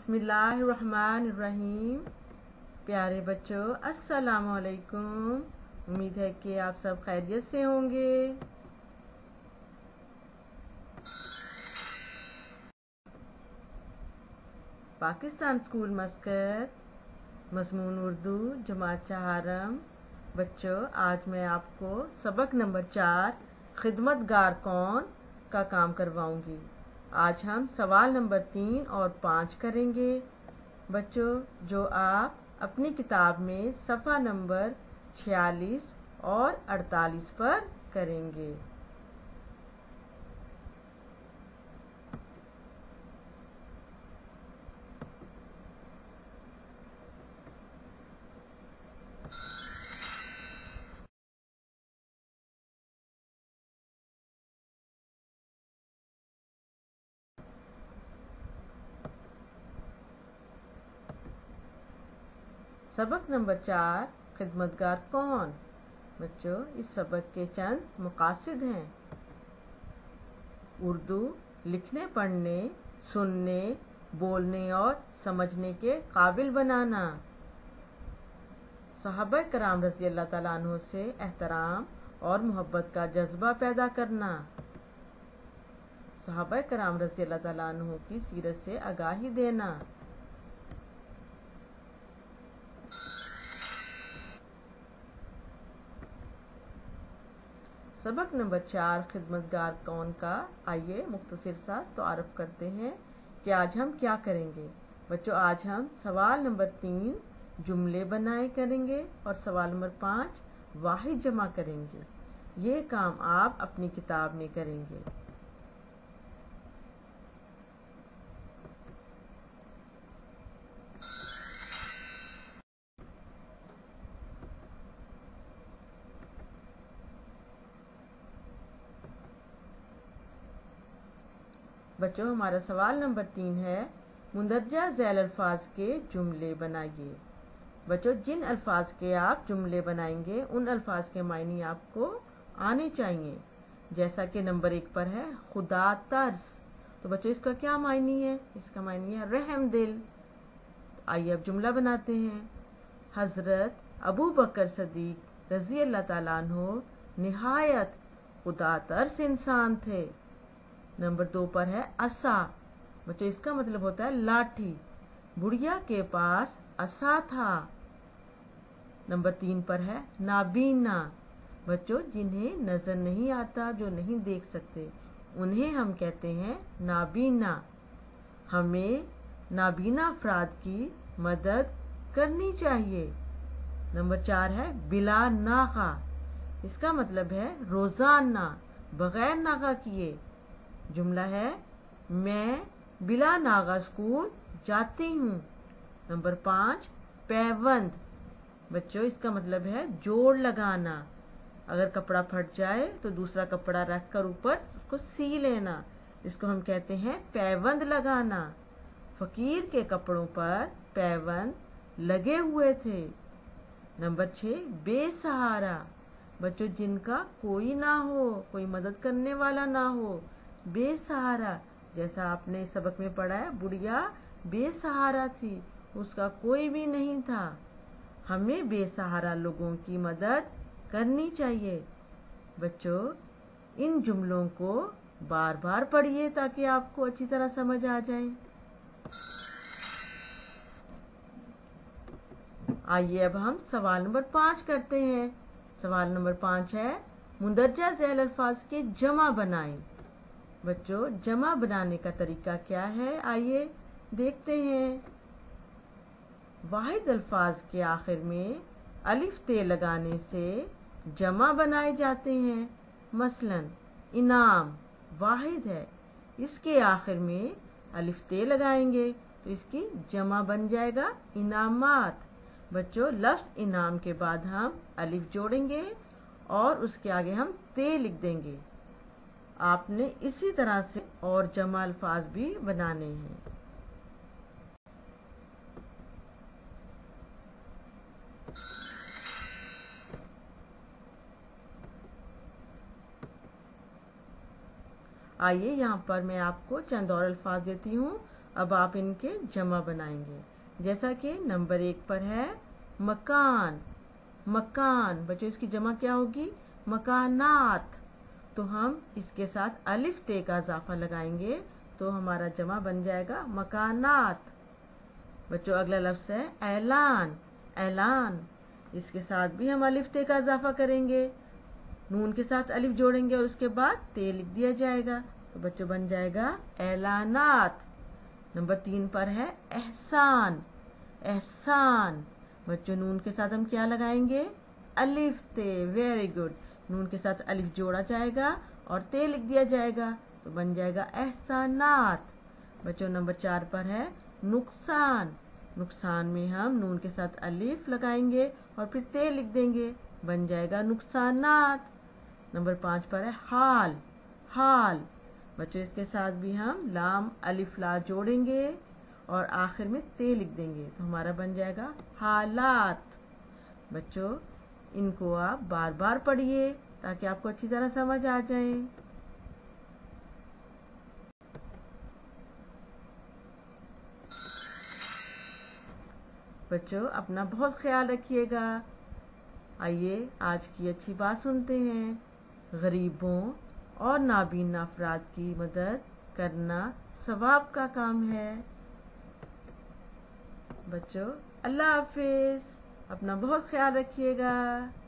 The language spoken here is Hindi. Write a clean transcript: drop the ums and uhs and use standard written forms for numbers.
बिस्मिल्लाहिर्रहमानिर्रहीम। प्यारे बच्चों, अस्सलामु अलैकुम। उम्मीद है कि आप सब खैरियत से होंगे। पाकिस्तान स्कूल मस्कत, मज़मून उर्दू, जमात चहारम। बच्चों, आज मैं आपको सबक नंबर 4 खिदमतगार कौन का काम करवाऊंगी। आज हम सवाल नंबर 3 और 5 करेंगे। बच्चों, जो आप अपनी किताब में सफ़ा नंबर 46 और 48 पर करेंगे। सबक नंबर 4 खिदमतगार कौन। बच्चों, इस सबक के चंद मकासद हैं। उर्दू लिखने, पढ़ने, सुनने, बोलने और समझने के काबिल बनाना। सहाबा कराम रज़ी अल्लाह ताला अन्हो से एहतराम और मोहब्बत का जज्बा पैदा करना। सहाबा कराम रज़ी अल्लाह ताला अन्हो की सीरत से आगाही देना। सबक नंबर 4 खिदमतगार कौन का आइए मुख्तसर सा तारुफ करते हैं कि आज हम क्या करेंगे। बच्चों, आज हम सवाल नंबर 3 जुमले बनाए करेंगे और सवाल नंबर 5 वाहिद जमा करेंगे। ये काम आप अपनी किताब में करेंगे। बच्चों, हमारा सवाल नंबर 3 है, मुंदरजा झैल अल्फाज के जुमले बनाइए। बच्चों, जिन अल्फाज के आप जुमले बनाएंगे उन अल्फाज के मायने आपको आने चाहिए। जैसा कि नंबर 1 पर है खुदा तर्स। तो बच्चों, इसका क्या मायने है? इसका मायने है रहम दिल। तो आइए अब जुमला बनाते हैं। हजरत अबू बकर सदीक रजी अल्लाह ताला अन्हो निहायत खुदा तर्स इंसान थे। नंबर 2 पर है असा। बच्चों, इसका मतलब होता है लाठी। बुढ़िया के पास असा था। नंबर 3 पर है नाबीना। बच्चों, जिन्हें नजर नहीं आता, जो नहीं देख सकते, उन्हें हम कहते हैं नाबीना। हमें नाबीना अफराद की मदद करनी चाहिए। नंबर 4 है बिला नागा। इसका मतलब है रोजाना, बगैर नागा किए। जुमला है मैं बिला नागा स्कूल जाती हूँ। नंबर 5 पैबंद। बच्चों, इसका मतलब है जोड़ लगाना। अगर कपड़ा फट जाए तो दूसरा कपड़ा रखकर ऊपर उसको सी लेना। इसको हम कहते हैं पैबंद लगाना। फकीर के कपड़ों पर पैबंद लगे हुए थे। नंबर 6 बेसहारा। बच्चों, जिनका कोई ना हो, कोई मदद करने वाला ना हो, बेसहारा। जैसा आपने सबक में पढ़ा है, बुढ़िया बेसहारा थी, उसका कोई भी नहीं था। हमें बेसहारा लोगों की मदद करनी चाहिए। बच्चों, इन जुमलों को बार बार पढ़िए ताकि आपको अच्छी तरह समझ आ जाए। आइए अब हम सवाल नंबर 5 करते हैं। सवाल नंबर 5 है मुंदरजा झैल अल्फाज के जमा बनाएं। बच्चों, जमा बनाने का तरीका क्या है, आइए देखते हैं। वाहिद अल्फाज के आखिर में अलिफ ते लगाने से जमा बनाए जाते हैं। मसलन इनाम वाहिद है, इसके आखिर में अलिफ ते लगाएंगे तो इसकी जमा बन जाएगा इनामात। बच्चों, लफ्ज इनाम के बाद हम अलिफ जोड़ेंगे और उसके आगे हम ते लिख देंगे। आपने इसी तरह से और जमा अल्फाज भी बनाने हैं। आइए यहाँ पर मैं आपको चंद और अल्फाज देती हूँ, अब आप इनके जमा बनाएंगे। जैसा कि नंबर 1 पर है मकान, मकान। बच्चों इसकी जमा क्या होगी? मकानात। तो हम इसके साथ अलिफ ते का इजाफा लगाएंगे तो हमारा जमा बन जाएगा मकानात। बच्चों अगला लफ्ज़ है ऐलान, ऐलान। इसके साथ भी हम अलिफ ते का इजाफा करेंगे, नून के साथ अलिफ जोड़ेंगे और उसके बाद ते लिख दिया जाएगा। तो बच्चों बन जाएगा ऐलानात। नंबर 3 पर है एहसान, एहसान। बच्चों नून के साथ हम क्या लगाएंगे? अलिफ ते। Very good. नून के साथ अलिफ जोड़ा जाएगा और ते लिख दिया जाएगा तो बन जाएगा एहसानात। बच्चों नंबर 4 पर है नुकसान, नुकसान में हम नून के साथ अलिफ लगाएंगे और फिर ते लिख देंगे, बन जाएगा नुकसानात। नंबर 5 पर है हाल, हाल। बच्चों इसके साथ भी हम लाम अलिफ ला जोड़ेंगे और आखिर में ते लिख देंगे तो हमारा बन जाएगा हालात। बच्चों इनको आप बार बार पढ़िए ताकि आपको अच्छी तरह समझ आ जाए। बच्चों अपना बहुत ख्याल रखिएगा। आइए आज की अच्छी बात सुनते हैं। गरीबों और नाबीना अफराद की मदद करना सवाब का काम है। बच्चों अल्लाह हाफिज, अपना बहुत ख्याल रखिएगा।